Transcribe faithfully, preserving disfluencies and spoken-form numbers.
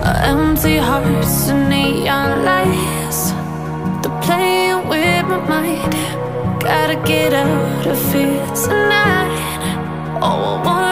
Empty hearts and neon lights, they're playing with my mind. Gotta get out of here tonight. Oh, I want